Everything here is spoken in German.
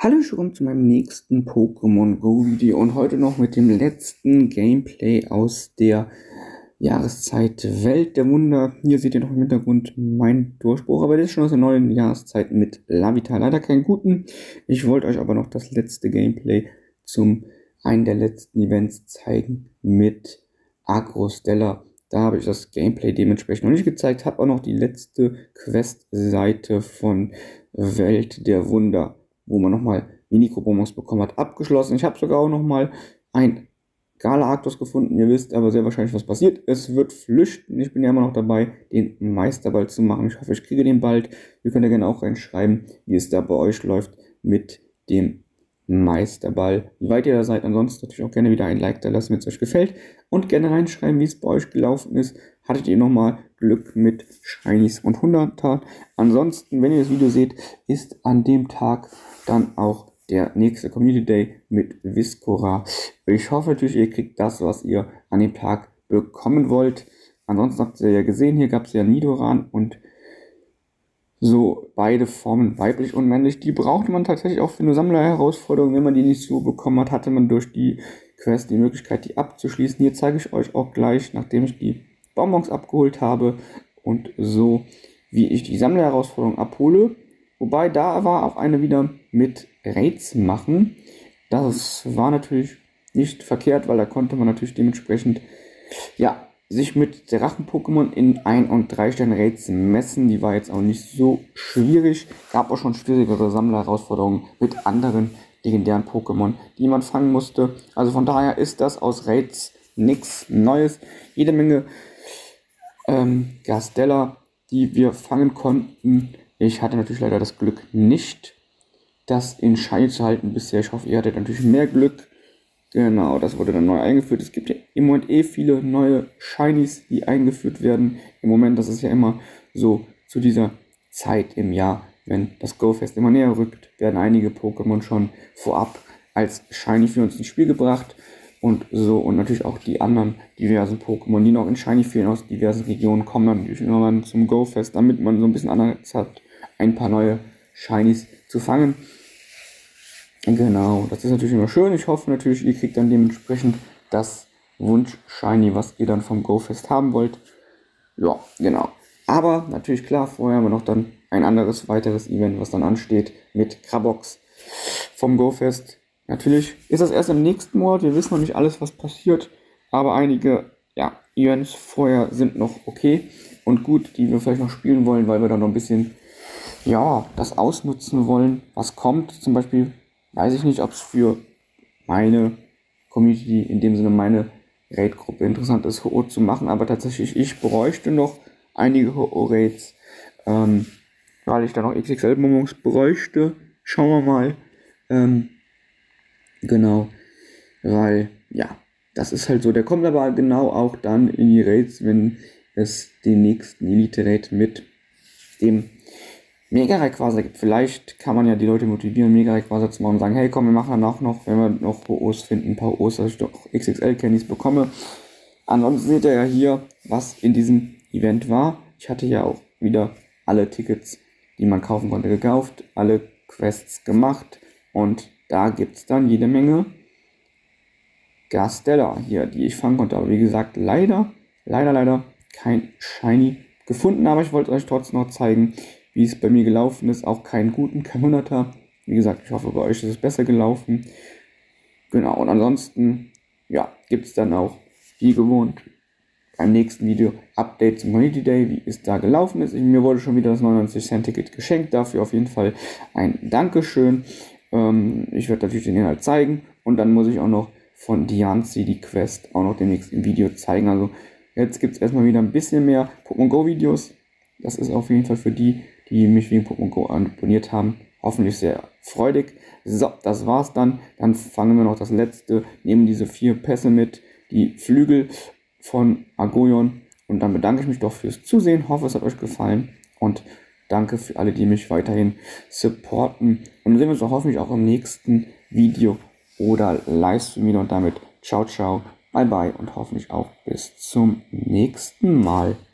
Hallo schon zu meinem nächsten Pokémon Go Video und heute noch mit dem letzten Gameplay aus der Jahreszeit Welt der Wunder. Hier seht ihr noch im Hintergrund meinen Durchbruch, aber das ist schon aus der neuen Jahreszeit mit Lavita. Leider keinen guten. Ich wollte euch aber noch das letzte Gameplay zum einen der letzten Events zeigen mit Agrostella. Da habe ich das Gameplay dementsprechend noch nicht gezeigt, habe auch noch die letzte Quest-Seite von Welt der Wunder, wo man nochmal Mini-Bonbons bekommen hat, abgeschlossen. Ich habe sogar auch nochmal ein Galactus gefunden. Ihr wisst aber sehr wahrscheinlich, was passiert. Es wird flüchten. Ich bin ja immer noch dabei, den Meisterball zu machen. Ich hoffe, ich kriege den bald. Ihr könnt ja gerne auch reinschreiben, wie es da bei euch läuft mit dem Meisterball. Wie weit ihr da seid. Ansonsten natürlich auch gerne wieder ein Like da lassen, wenn es euch gefällt. Und gerne reinschreiben, wie es bei euch gelaufen ist. Hattet ihr nochmal Glück mit Shinies und 100er? Ansonsten, wenn ihr das Video seht, ist an dem Tag dann auch der nächste Community Day mit Viscora. Ich hoffe natürlich, ihr kriegt das, was ihr an dem Tag bekommen wollt. Ansonsten habt ihr ja gesehen, hier gab es ja Nidoran und so beide Formen, weiblich und männlich. Die brauchte man tatsächlich auch für eine Sammlerherausforderung. Wenn man die nicht so bekommen hat, hatte man durch die Quest die Möglichkeit, die abzuschließen. Hier zeige ich euch auch gleich, nachdem ich die Bonbons abgeholt habe und so, wie ich die Sammlerherausforderung abhole. Wobei da war auch eine wieder mit Raids machen. Das war natürlich nicht verkehrt, weil da konnte man natürlich dementsprechend ja sich mit Drachen-Pokémon in 1- und 3-Sterne-Raids messen. Die war jetzt auch nicht so schwierig. Gab auch schon schwierigere Sammlerherausforderungen mit anderen legendären Pokémon, die man fangen musste. Also von daher ist das aus Raids nichts Neues. Jede Menge Gastella, die wir fangen konnten. Ich hatte natürlich leider das Glück nicht, das in Shiny zu halten bisher. Ich hoffe, ihr hattet natürlich mehr Glück. Genau, das wurde dann neu eingeführt. Es gibt ja im Moment viele neue Shinies, die eingeführt werden. Im Moment, das ist ja immer so zu dieser Zeit im Jahr, wenn das Go-Fest immer näher rückt, werden einige Pokémon schon vorab als Shiny für uns ins Spiel gebracht. Und so, und natürlich auch die anderen diversen Pokémon, die noch in Shiny fehlen aus diversen Regionen, kommen dann natürlich immer zum Go-Fest, damit man so ein bisschen Anreiz hat, ein paar neue Shinies zu fangen. Genau, das ist natürlich immer schön. Ich hoffe natürlich, ihr kriegt dann dementsprechend das Wunsch-Shiny, was ihr dann vom Go-Fest haben wollt. Ja, genau. Aber natürlich klar, vorher haben wir noch dann ein anderes, weiteres Event, was dann ansteht mit Krabox vom Go-Fest. Natürlich ist das erst im nächsten Monat. Wir wissen noch nicht alles, was passiert. Aber einige Events vorher sind noch okay und gut, die wir vielleicht noch spielen wollen, weil wir dann noch ein bisschen das ausnutzen wollen, was kommt. Zum Beispiel weiß ich nicht, ob es für meine Community, in dem Sinne meine Raid-Gruppe interessant ist, Ho-Oh zu machen, aber tatsächlich, ich bräuchte noch einige Ho-Oh-Raids, weil ich da noch XXL-Bonbons bräuchte. Schauen wir mal. Genau, weil, das ist halt so. Der kommt aber genau auch dann in die Raids, wenn es den nächsten Elite-Raid mit dem Mega-Rayquaza gibt. Vielleicht kann man ja die Leute motivieren, Mega-Rayquaza zu machen und sagen, hey komm, wir machen dann auch noch, wenn wir noch Ho-Ohs finden, ein paar Ho-Ohs, dass ich doch XXL-Candies bekomme. Ansonsten seht ihr ja hier, was in diesem Event war. Ich hatte ja auch wieder alle Tickets, die man kaufen konnte, gekauft, alle Quests gemacht und da gibt es dann jede Menge Gastella hier, die ich fangen konnte. Aber wie gesagt, leider kein Shiny gefunden, aber ich wollte euch trotzdem noch zeigen, wie es bei mir gelaufen ist. Auch keinen guten, kein 100er. Wie gesagt, ich hoffe, bei euch ist es besser gelaufen. Genau, und ansonsten, gibt es dann auch, wie gewohnt, beim nächsten Video Update zum Community Day, wie es da gelaufen ist. Mir wurde schon wieder das 99-Cent-Ticket geschenkt. Dafür auf jeden Fall ein Dankeschön. Ich werde natürlich den Inhalt zeigen. Und dann muss ich auch noch von Diancie die Quest auch noch demnächst im Video zeigen. Also jetzt gibt es erstmal wieder ein bisschen mehr Pokémon Go Videos. Das ist auf jeden Fall für die, die mich wegen Pokémon Go abonniert haben, hoffentlich sehr freudig. So, das war's dann. Dann fangen wir noch das letzte, nehmen diese 4 Pässe mit, die Flügel von Agoyon. Und dann bedanke ich mich doch fürs Zusehen. Hoffe, es hat euch gefallen. Und danke für alle, die mich weiterhin supporten. Und dann sehen wir uns hoffentlich auch im nächsten Video oder Livestream wieder. Und damit ciao, ciao, bye, bye und hoffentlich auch bis zum nächsten Mal.